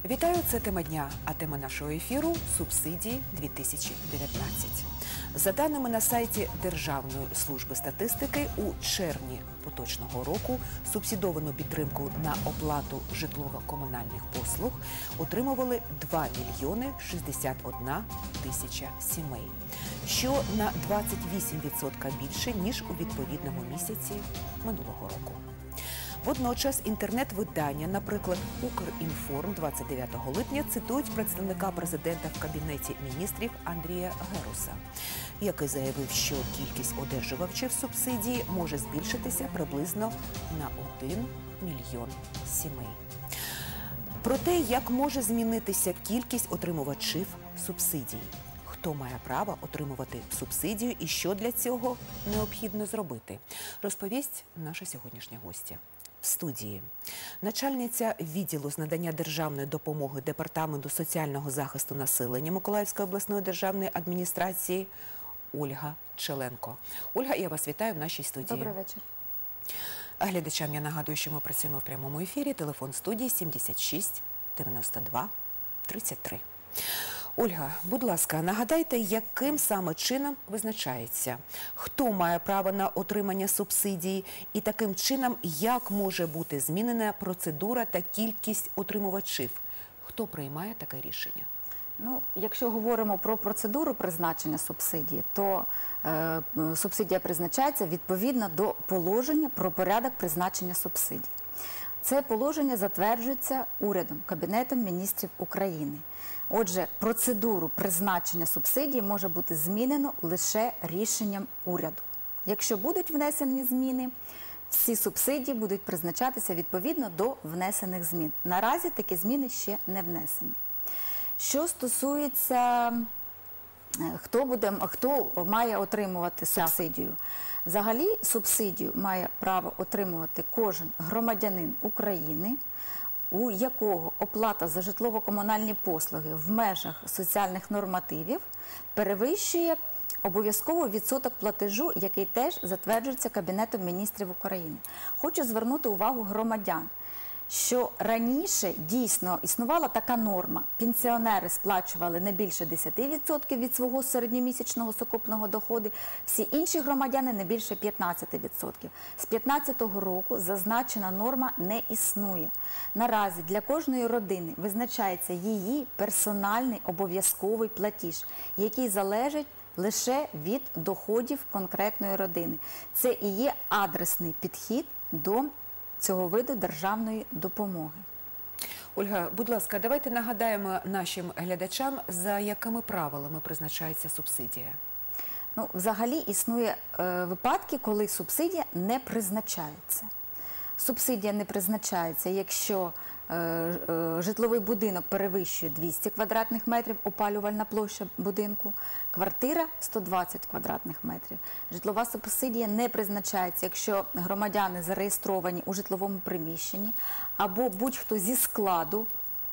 Вітаю, це тема дня, а тема нашого ефіру – субсидії 2019. За даними на сайті Державної служби статистики, у червні поточного року субсидовану підтримку на оплату житлово-комунальних послуг отримували 2 мільйони 61 тисяча сімей, що на 28% більше, ніж у відповідному місяці минулого року. Водночас інтернет-видання, наприклад, «Укрінформ» 29 липня цитують представника президента в Кабінеті міністрів Андрія Геруса, який заявив, що кількість одержувачів субсидії може збільшитися приблизно на 1 мільйон сімей. Про те, як може змінитися кількість отримувачів субсидій, хто має право отримувати субсидію і що для цього необхідно зробити, розповість наша сьогоднішня гостя. В студії начальниця відділу з надання державної допомоги Департаменту соціального захисту населення Миколаївської обласної державної адміністрації Ольга Челенко. Ольга, я вас вітаю в нашій студії. Добрий вечір. Глядачам я нагадую, що ми працюємо в прямому ефірі. Телефон студії 76 92 33. Ольга, будь ласка, нагадайте, яким саме чином визначається, хто має право на отримання субсидії і таким чином, як може бути змінена процедура та кількість отримувачів? Хто приймає таке рішення? Ну, якщо говоримо про процедуру призначення субсидії, то субсидія призначається відповідно до положення про порядок призначення субсидій. Це положення затверджується урядом, Кабінетом міністрів України. Отже, процедуру призначення субсидій може бути змінено лише рішенням уряду. Якщо будуть внесені зміни, всі субсидії будуть призначатися відповідно до внесених змін. Наразі такі зміни ще не внесені. Що стосується, хто має отримувати субсидію? Взагалі, субсидію має право отримувати кожен громадянин України, у якого оплата за житлово-комунальні послуги в межах соціальних нормативів перевищує обов'язково відсоток платежу, який теж затверджується Кабінетом міністрів України. Хочу звернути увагу громадян, що раніше дійсно існувала така норма. Пенсіонери сплачували не більше 10% від свого середньомісячного сукупного доходу, всі інші громадяни не більше 15%. З 2015 року зазначена норма не існує. Наразі для кожної родини визначається її персональний обов'язковий платіж, який залежить лише від доходів конкретної родини. Це і є адресний підхід до цього виду державної допомоги. Ольга, будь ласка, давайте нагадаємо нашим глядачам, за якими правилами призначається субсидія. Ну, взагалі існує випадки, коли субсидія не призначається. Субсидія не призначається, якщо житловий будинок перевищує 200 квадратних метрів, опалювальна площа будинку, квартира – 120 квадратних метрів. Житлова субсидія не призначається, якщо громадяни зареєстровані у житловому приміщенні, або будь-хто зі складу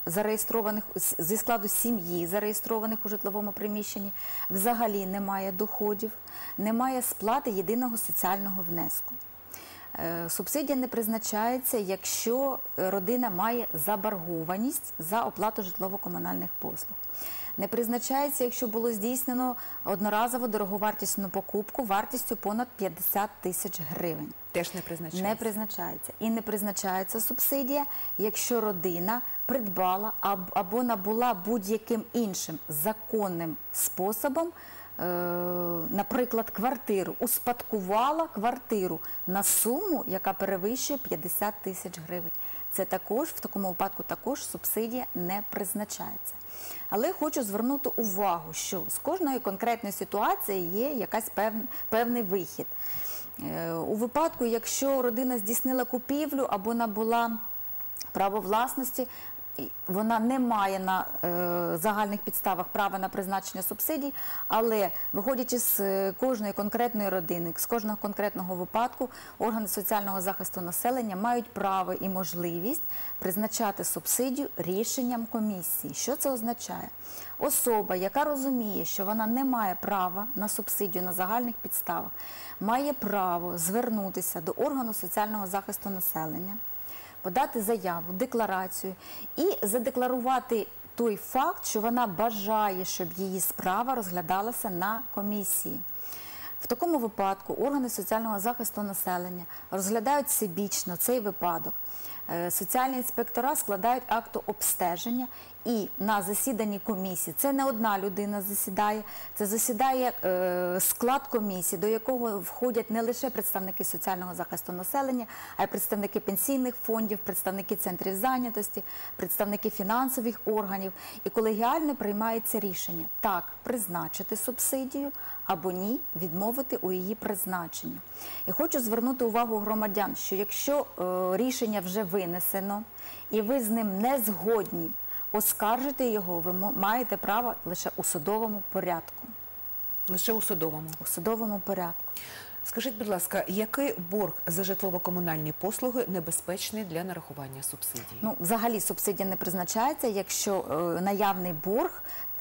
сім'ї, зареєстрованих у житловому приміщенні, взагалі немає доходів, немає сплати єдиного соціального внеску. Субсидія не призначається, якщо родина має заборгованість за оплату житлово-комунальних послуг. Не призначається, якщо було здійснено одноразову дороговартісну покупку вартістю понад 50 тисяч гривень. Теж не призначається? Не призначається. І не призначається субсидія, якщо родина придбала або набула будь-яким іншим законним способом, наприклад, квартиру, успадкувала квартиру на суму, яка перевищує 50 тисяч гривень. Це також, в такому випадку також субсидія не призначається. Але хочу звернути увагу, що з кожної конкретної ситуації є якийсь певний вихід. У випадку, якщо родина здійснила купівлю або набула право власності, вона не має на загальних підставах права на призначення субсидій, але виходячи з кожної конкретної родини, з кожного конкретного випадку, органи соціального захисту населення мають право і можливість призначати субсидію рішенням комісії. Що це означає? Особа, яка розуміє, що вона не має права на субсидію на загальних підставах, має право звернутися до органу соціального захисту населення, подати заяву, декларацію і задекларувати той факт, що вона бажає, щоб її справа розглядалася на комісії. В такому випадку органи соціального захисту населення розглядають всебічно цей випадок. Соціальні інспектора складають акт обстеження і на засіданні комісії, це не одна людина засідає, це засідає склад комісії, до якого входять не лише представники соціального захисту населення, а й представники пенсійних фондів, представники центрів зайнятості, представники фінансових органів. І колегіально приймається рішення так призначити субсидію або ні, відмовити у її призначенні. І хочу звернути увагу громадян, що якщо рішення вже винесено і ви з ним не згодні, оскаржити його ви маєте право лише у судовому порядку. Лише у судовому? У судовому порядку. Скажіть, будь ласка, який борг за житлово-комунальні послуги небезпечний для нарахування субсидії? Ну, взагалі субсидія не призначається, якщо наявний борг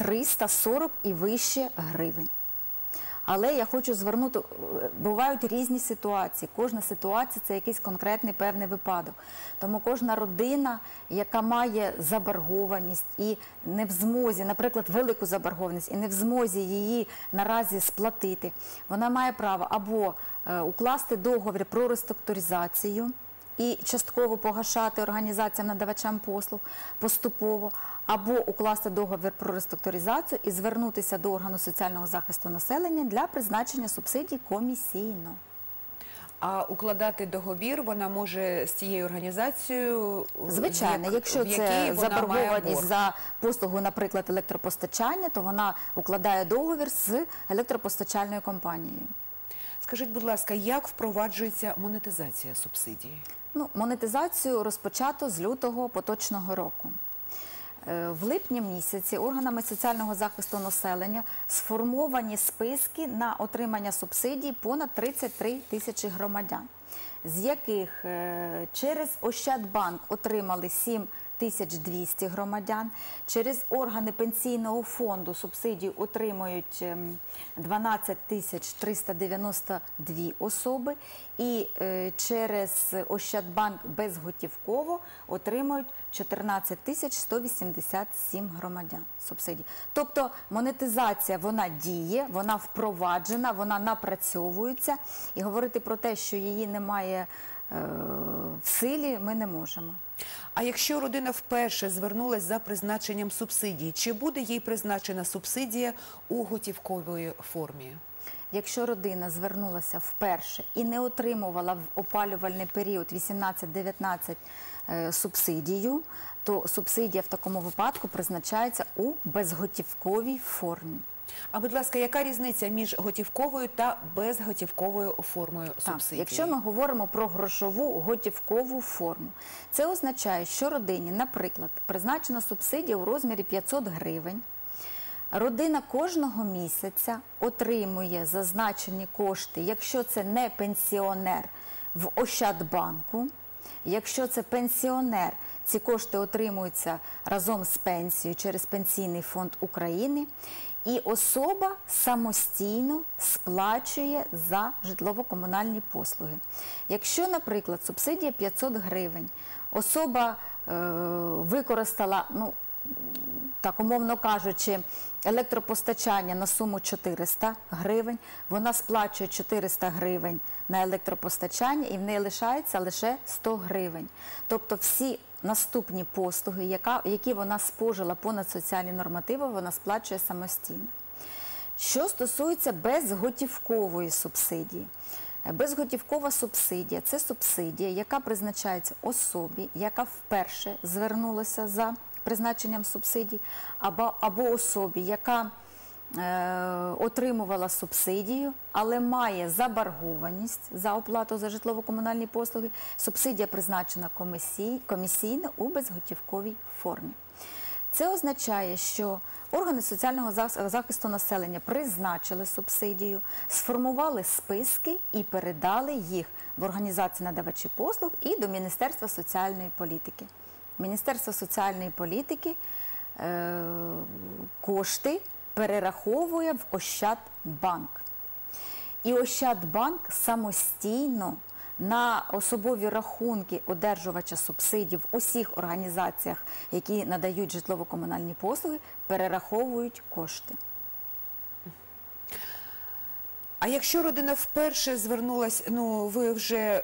340 і вище гривень. Але я хочу звернути, бувають різні ситуації. Кожна ситуація – це якийсь конкретний певний випадок. Тому кожна родина, яка має заборгованість і не в змозі, наприклад, велику заборгованість, і не в змозі її наразі сплатити, вона має право або укласти договір про реструктуризацію і частково погашати організаціям-надавачам послуг поступово, або укласти договір про реструктуризацію і звернутися до органу соціального захисту населення для призначення субсидій комісійно. А укладати договір вона може з цією організацією? Звичайно, якщо це заборгованість за послугу, наприклад, електропостачання, то вона укладає договір з електропостачальною компанією. Скажіть, будь ласка, як впроваджується монетизація субсидії? Ну, монетизацію розпочато з лютого поточного року. В липні місяці органами соціального захисту населення сформовані списки на отримання субсидій понад 33 тисячі громадян, з яких через Ощадбанк отримали 7200 громадян, через органи пенсійного фонду субсидію отримують 12 392 особи і через Ощадбанк безготівково отримують 14 187 громадян субсидій. Тобто монетизація, вона діє, вона впроваджена, вона напрацьовується, і говорити про те, що її немає в силі, ми не можемо. А якщо родина вперше звернулася за призначенням субсидії, чи буде їй призначена субсидія у готівковій формі? Якщо родина звернулася вперше і не отримувала в опалювальний період 18-19 субсидію, то субсидія в такому випадку призначається у безготівковій формі. А, будь ласка, яка різниця між готівковою та безготівковою формою субсидії? Якщо ми говоримо про грошову готівкову форму, це означає, що родині, наприклад, призначена субсидія у розмірі 500 гривень, родина кожного місяця отримує зазначені кошти, якщо це не пенсіонер, в Ощадбанку, якщо це пенсіонер, ці кошти отримуються разом з пенсією через Пенсійний фонд України, і особа самостійно сплачує за житлово-комунальні послуги. Якщо, наприклад, субсидія 500 гривень, особа використала, ну, так умовно кажучи, електропостачання на суму 400 гривень, вона сплачує 400 гривень на електропостачання і в неї лишається лише 100 гривень. Тобто всі наступні послуги, які вона спожила понад соціальні нормативи, вона сплачує самостійно. Що стосується безготівкової субсидії. Безготівкова субсидія – це субсидія, яка призначається особі, яка вперше звернулася за призначенням субсидій, або особі, яка отримувала субсидію, але має заборгованість за оплату за житлово-комунальні послуги. Субсидія призначена комісійно у безготівковій формі. Це означає, що органи соціального захисту населення призначили субсидію, сформували списки і передали їх в організації надавачі послуг і до Міністерства соціальної політики. Міністерство соціальної політики кошти перераховує в Ощадбанк. І Ощадбанк самостійно на особові рахунки одержувача субсидій в усіх організаціях, які надають житлово-комунальні послуги, перераховують кошти. А якщо родина вперше звернулась, ну ви вже,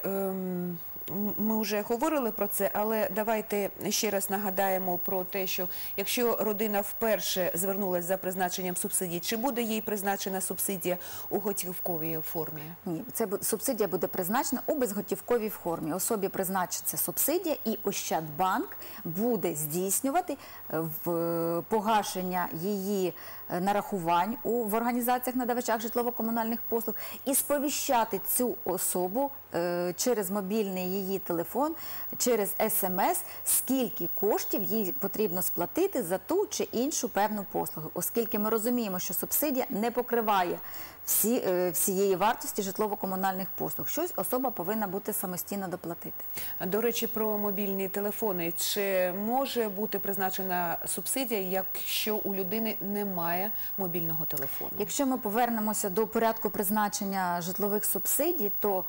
ми вже говорили про це, але давайте ще раз нагадаємо про те, що якщо родина вперше звернулась за призначенням субсидій, чи буде їй призначена субсидія у готівковій формі? Ні, субсидія буде призначена у безготівковій формі. Особі призначиться субсидія, і Ощадбанк буде здійснювати погашення її нарахувань в організаціях надавачах житлово-комунальних послуг і сповіщати цю особу через мобільний її телефон, через СМС, скільки коштів їй потрібно сплатити за ту чи іншу певну послугу, оскільки ми розуміємо, що субсидія не покриває всієї вартості житлово-комунальних послуг. Щось особа повинна бути самостійно доплатити. До речі, про мобільні телефони. Чи може бути призначена субсидія, якщо у людини немає мобільного телефону? Якщо ми повернемося до порядку призначення житлових субсидій, то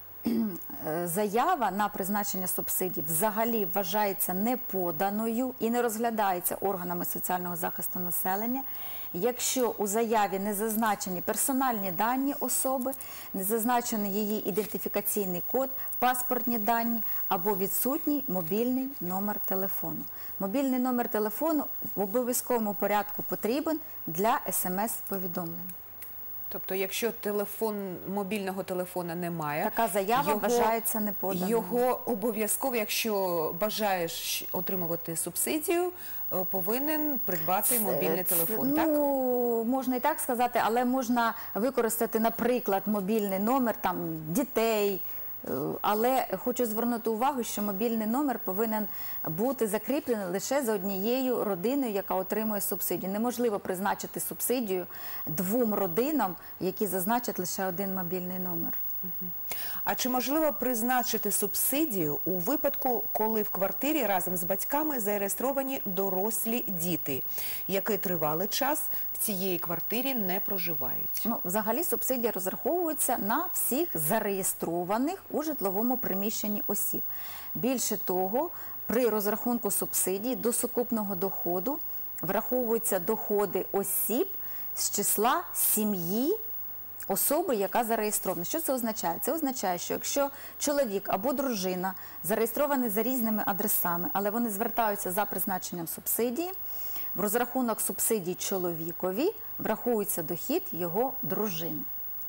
заява на призначення субсидій взагалі вважається неподаною і не розглядається органами соціального захисту населення, якщо у заяві не зазначені персональні дані особи, не зазначений її ідентифікаційний код, паспортні дані або відсутній мобільний номер телефону. Мобільний номер телефону в обов'язковому порядку потрібен для СМС-повідомлень. Тобто, якщо мобільного телефона немає, така заява вважається неподаною. Його обов'язково, якщо бажаєш отримувати субсидію, повинен придбати мобільний телефон, так? Ну, можна і так сказати, але можна використати, наприклад, мобільний номер дітей. Але хочу звернути увагу, що мобільний номер повинен бути закріплений лише за однією родиною, яка отримує субсидію. Неможливо призначити субсидію двом родинам, які зазначать лише один мобільний номер. А чи можливо призначити субсидію у випадку, коли в квартирі разом з батьками зареєстровані дорослі діти, які тривалий час в цій квартирі не проживають? Ну, взагалі субсидія розраховується на всіх зареєстрованих у житловому приміщенні осіб. Більше того, при розрахунку субсидій до сукупного доходу враховуються доходи осіб з числа сім'ї особи, яка зареєстрована. Що це означає? Це означає, що якщо чоловік або дружина зареєстровані за різними адресами, але вони звертаються за призначенням субсидії, в розрахунок субсидій чоловікові врахується дохід його дружини,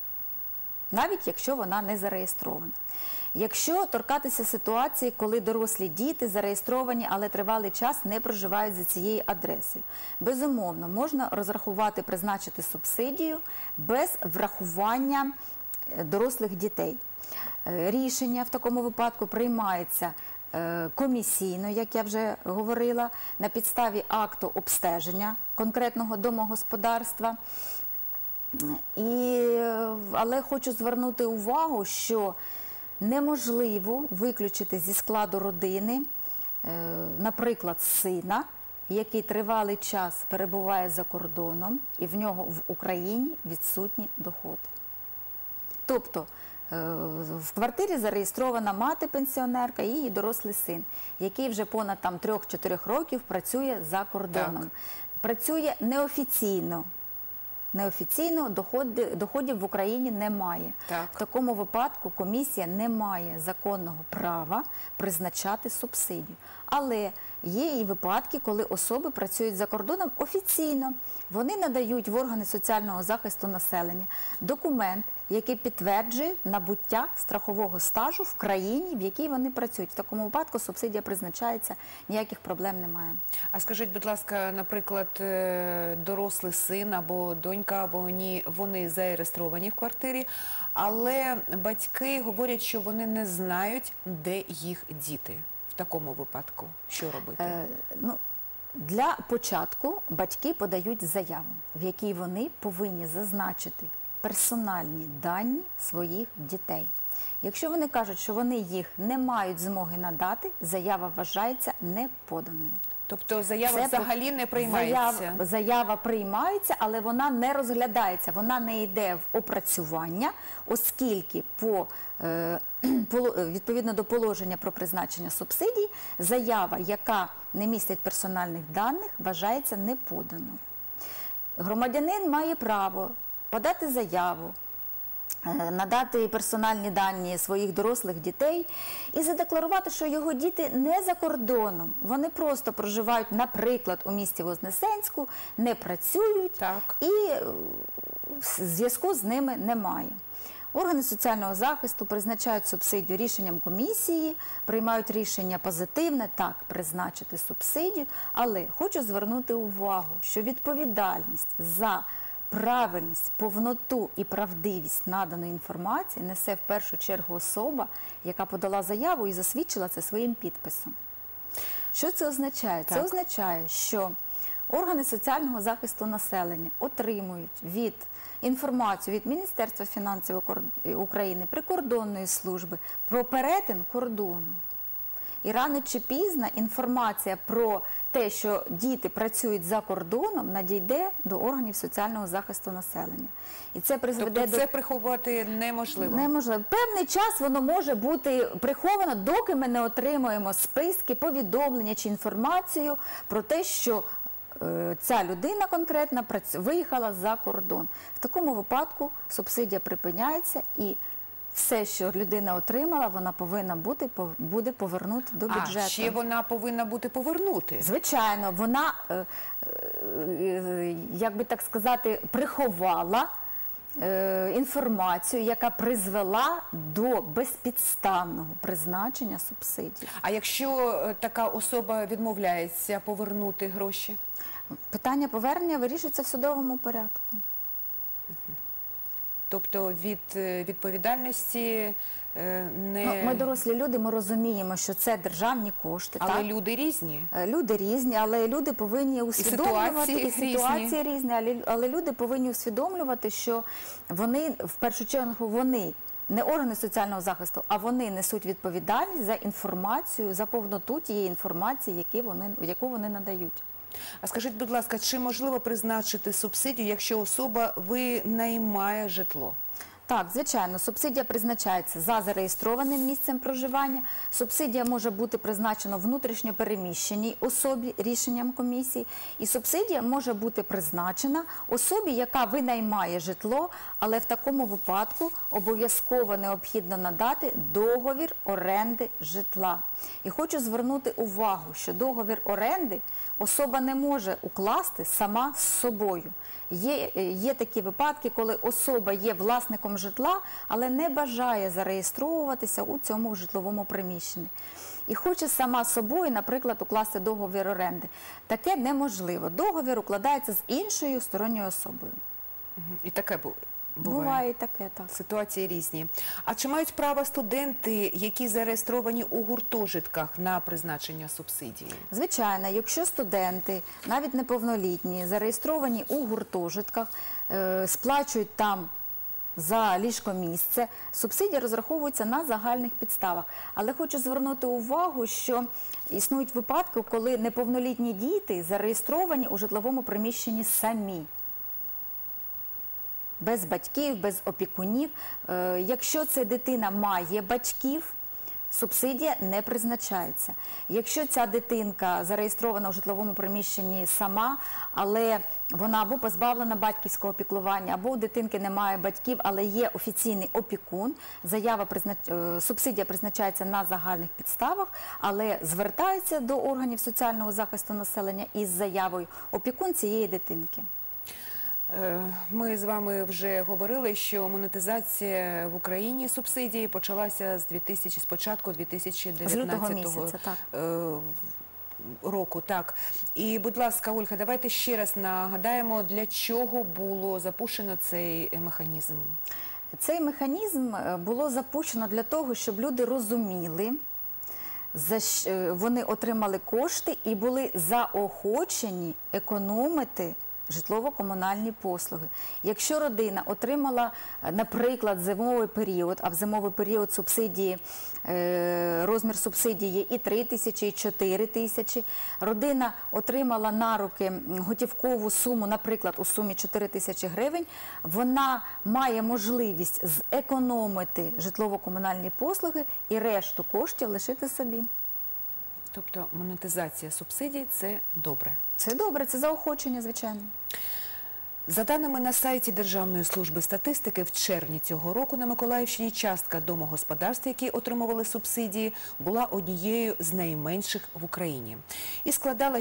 навіть якщо вона не зареєстрована. Якщо торкатися ситуації, коли дорослі діти зареєстровані, але тривалий час не проживають за цією адресою, безумовно, можна розрахувати, призначити субсидію без врахування дорослих дітей. Рішення в такому випадку приймається комісійно, як я вже говорила, на підставі акту обстеження конкретного домогосподарства. Але хочу звернути увагу, що неможливо виключити зі складу родини, наприклад, сина, який тривалий час перебуває за кордоном і в нього в Україні відсутні доходи. Тобто в квартирі зареєстрована мати-пенсіонерка і її дорослий син, який вже понад 3-4 років працює за кордоном. Так. Працює неофіційно. Неофіційно доходів в Україні немає. Так. В такому випадку комісія не має законного права призначати субсидію. Але є і випадки, коли особи працюють за кордоном офіційно. Вони надають в органи соціального захисту населення документ, який підтверджує набуття страхового стажу в країні, в якій вони працюють. В такому випадку субсидія призначається, ніяких проблем немає. А скажіть, будь ласка, наприклад, дорослий син або донька, вони зареєстровані в квартирі, але батьки говорять, що вони не знають, де їх діти. В такому випадку що робити? Для початку батьки подають заяву, в якій вони повинні зазначити персональні дані своїх дітей. Якщо вони кажуть, що вони їх не мають змоги надати, заява вважається неподаною. Тобто заява Це взагалі не приймається? Заява приймається, але вона не розглядається, вона не йде в опрацювання, оскільки відповідно до положення про призначення субсидій, заява, яка не містить персональних даних, вважається неподаною. Громадянин має право подати заяву, надати персональні дані своїх дорослих дітей і задекларувати, що його діти не за кордоном. Вони просто проживають, наприклад, у місті Вознесенську, не працюють і зв'язку з ними немає. Органи соціального захисту призначають субсидію рішенням комісії, приймають рішення позитивне, так, призначити субсидію, але хочу звернути увагу, що відповідальність за правильність, повноту і правдивість наданої інформації несе в першу чергу особа, яка подала заяву і засвідчила це своїм підписом. Що це означає? Це означає, що органи соціального захисту населення отримують інформацію від Міністерства фінансів України, прикордонної служби про перетин кордону. І рано чи пізно інформація про те, що діти працюють за кордоном, надійде до органів соціального захисту населення. І це призведе тобто це приховувати неможливо? Неможливо. Певний час воно може бути приховано, доки ми не отримуємо списки, повідомлення чи інформацію про те, що ця людина конкретно виїхала за кордон. В такому випадку субсидія припиняється і все, що людина отримала, вона повинна буде повернути до бюджету. А ще вона повинна бути повернути? Звичайно, вона, як би так сказати, приховала інформацію, яка призвела до безпідставного призначення субсидій. А якщо така особа відмовляється повернути гроші? Питання повернення вирішується в судовому порядку. Тобто від відповідальності не... Ми дорослі люди, ми розуміємо, що це державні кошти. Але так? люди різні. Люди різні, але люди повинні усвідомлювати, і ситуації різні, але люди повинні усвідомлювати, що вони, в першу чергу, вони, не органи соціального захисту, а вони несуть відповідальність за інформацію, за повноту тієї інформації, яку вони надають. А скажіть, будь ласка, чи можливо призначити субсидію, якщо особа винаймає житло? Так, звичайно, субсидія призначається за зареєстрованим місцем проживання. Субсидія може бути призначена внутрішньо переміщеній особі рішенням комісії. І субсидія може бути призначена особі, яка винаймає житло, але в такому випадку обов'язково необхідно надати договір оренди житла. І хочу звернути увагу, що договір оренди особа не може укласти сама з собою. Є такі випадки, коли особа є власником житла, але не бажає зареєстровуватися у цьому житловому приміщенні. І хоче сама з собою, наприклад, укласти договір оренди. Таке неможливо. Договір укладається з іншою сторонньою особою. І таке буває і таке, так. Ситуації різні. А чи мають право студенти, які зареєстровані у гуртожитках, на призначення субсидії? Звичайно, якщо студенти, навіть неповнолітні, зареєстровані у гуртожитках, сплачують там за ліжкомісце, субсидія розраховується на загальних підставах. Але хочу звернути увагу, що існують випадки, коли неповнолітні діти зареєстровані у житловому приміщенні самі. Без батьків, без опікунів. Якщо ця дитина має батьків, субсидія не призначається. Якщо ця дитинка зареєстрована у житловому приміщенні сама, але вона або позбавлена батьківського піклування, або у дитинки немає батьків, але є офіційний опікун, субсидія призначається на загальних підставах, але звертається до органів соціального захисту населення із заявою опікун цієї дитинки. Ми з вами вже говорили, що монетизація в Україні субсидії почалася з початку 2019 року. Так. І, будь ласка, Ольга, давайте ще раз нагадаємо, для чого було запущено цей механізм. Цей механізм було запущено для того, щоб люди розуміли, вони отримали кошти і були заохочені економити житлово-комунальні послуги. Якщо родина отримала, наприклад, зимовий період, а в зимовий період субсидії, розмір субсидії є і 3 тисячі, і 4 тисячі, родина отримала на руки готівкову суму, наприклад, у сумі 4 тисячі гривень, вона має можливість зекономити житлово-комунальні послуги і решту коштів лишити собі. Тобто монетизація субсидій – це добре? Це добре, це заохочення, звичайно. За даними на сайті Державної служби статистики, в червні цього року на Миколаївщині частка домогосподарств, які отримували субсидії, була однією з найменших в Україні і складала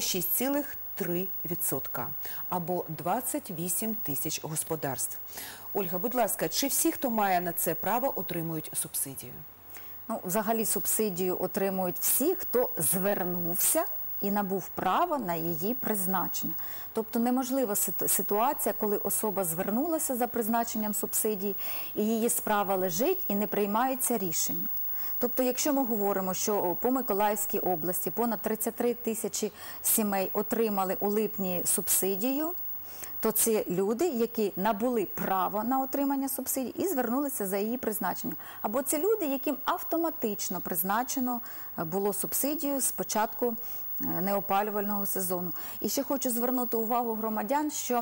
6,3%, або 28 тисяч господарств. Ольга, будь ласка, чи всі, хто має на це право, отримують субсидію? Ну, взагалі субсидію отримують всі, хто звернувся і набув право на її призначення. Тобто неможлива ситуація, коли особа звернулася за призначенням субсидії, і її справа лежить і не приймається рішення. Тобто, якщо ми говоримо, що по Миколаївській області понад 33 тисячі сімей отримали у липні субсидію, то це люди, які набули право на отримання субсидій і звернулися за її призначенням. Або це люди, яким автоматично призначено було субсидію з початку неопалювального сезону. І ще хочу звернути увагу громадян, що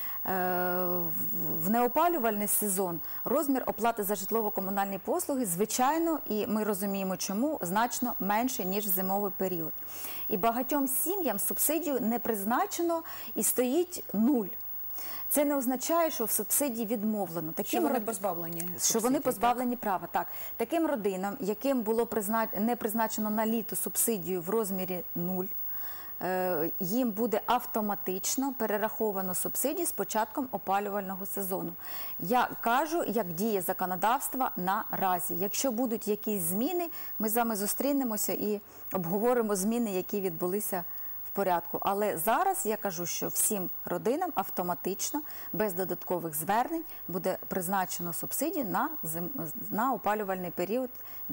в неопалювальний сезон розмір оплати за житлово-комунальні послуги, звичайно, і ми розуміємо чому, значно менше, ніж в зимовий період. І багатьом сім'ям субсидію не призначено і стоїть 0. Це не означає, що в субсидії відмовлено. Що вони позбавлені субсидії? Що вони позбавлені права, так. Таким родинам, яким було не призначено на літо субсидію в розмірі 0, їм буде автоматично перераховано субсидії з початком опалювального сезону. Я кажу, як діє законодавство наразі. Якщо будуть якісь зміни, ми з вами зустрінемося і обговоримо зміни, які відбулися в порядку. Але зараз я кажу, що всім родинам автоматично, без додаткових звернень, буде призначено субсидію на опалювальний період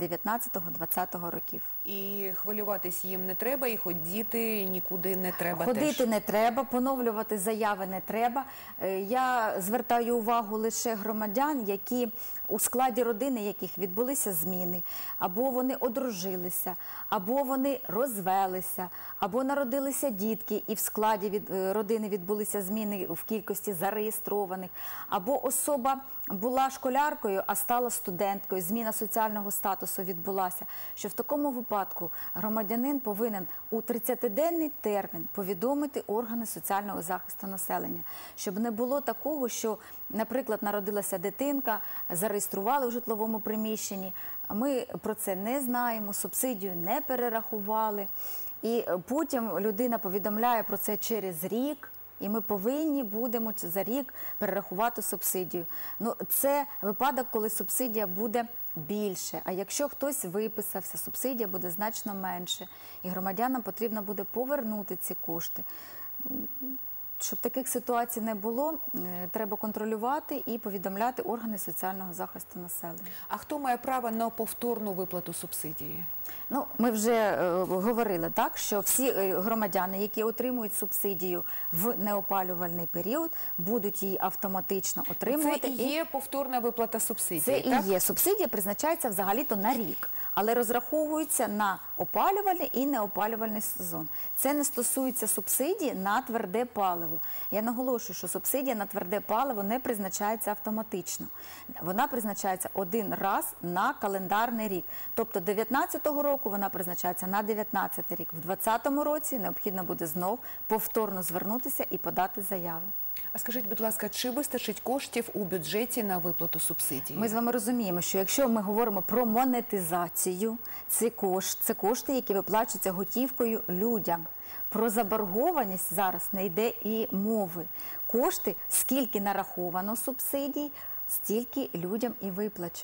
19-20 років. І хвилюватись їм не треба, і ходити нікуди не треба теж. Ходити не треба, поновлювати заяви не треба. Я звертаю увагу лише громадян, які у складі родини, яких відбулися зміни, або вони одружилися, або вони розвелися, або народилися дітки, і в складі родини відбулися зміни в кількості зареєстрованих, або особа була школяркою, а стала студенткою, зміна соціального статусу відбулася, що в такому випадку громадянин повинен у 30-денний термін повідомити органи соціального захисту населення, щоб не було такого, що, наприклад, народилася дитинка, зареєстрували в житловому приміщенні, ми про це не знаємо, субсидію не перерахували, і потім людина повідомляє про це через рік, і ми повинні будемо за рік перерахувати субсидію. Ну, це випадок, коли субсидія буде більше, а якщо хтось виписався, субсидія буде значно менше, і громадянам потрібно буде повернути ці кошти. Щоб таких ситуацій не було, треба контролювати і повідомляти органи соціального захисту населення. А хто має право на повторну виплату субсидії? Ну, ми вже говорили, так, що всі громадяни, які отримують субсидію в неопалювальний період, будуть її автоматично отримувати. Це і є повторна виплата субсидії, Це так? і є. Субсидія призначається взагалі-то на рік, але розраховується на опалювальний і неопалювальний сезон. Це не стосується субсидії на тверде паливо. Я наголошую, що субсидія на тверде паливо не призначається автоматично. Вона призначається один раз на календарний рік. Тобто 19-го року вона призначається на 19-й рік. В 20-му році необхідно буде знов повторно звернутися і подати заяву. А скажіть, будь ласка, чи вистачить коштів у бюджеті на виплату субсидії? Ми з вами розуміємо, що якщо ми говоримо про монетизацію, це кошти, які виплачуються готівкою людям. Про заборгованість зараз не йде і мови. Кошти, скільки нараховано субсидій, стільки людям і виплачено.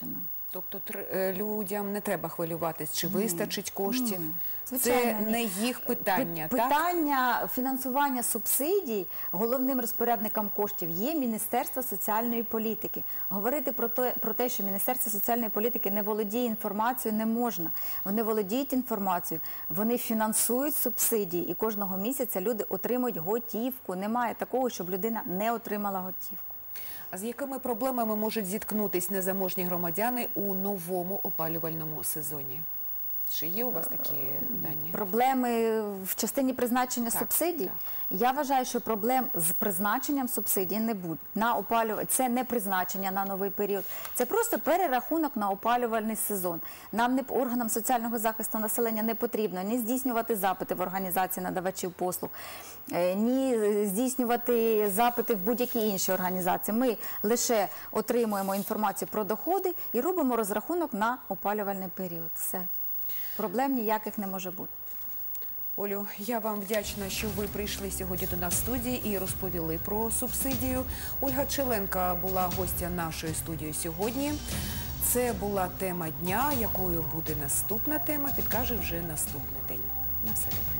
Тобто людям не треба хвилюватись, чи вистачить коштів. Це Звичайно, ні. не їх питання, так? Питання фінансування субсидій головним розпорядником коштів є Міністерство соціальної політики. Говорити про те, що Міністерство соціальної політики не володіє інформацією, не можна. Вони володіють інформацією, вони фінансують субсидії, і кожного місяця люди отримують готівку. Немає такого, щоб людина не отримала готівку. А з якими проблемами можуть зіткнутись незаможні громадяни у новому опалювальному сезоні? Чи є у вас такі дані? Проблеми в частині призначення Так, субсидій? так. Я вважаю, що проблем з призначенням субсидій не буде. Це не призначення на новий період. Це просто перерахунок на опалювальний сезон. Нам, органам соціального захисту населення, не потрібно ні здійснювати запити в організації надавачів послуг, ні здійснювати запити в будь-які інші організації. Ми лише отримуємо інформацію про доходи і робимо розрахунок на опалювальний період. Все. Проблем ніяких не може бути. Олю, я вам вдячна, що ви прийшли сьогодні до нас в студії і розповіли про субсидію. Ольга Пчеленка була гостя нашої студії сьогодні. Це була тема дня, якою буде наступна тема, підкаже вже наступний день. На все добре.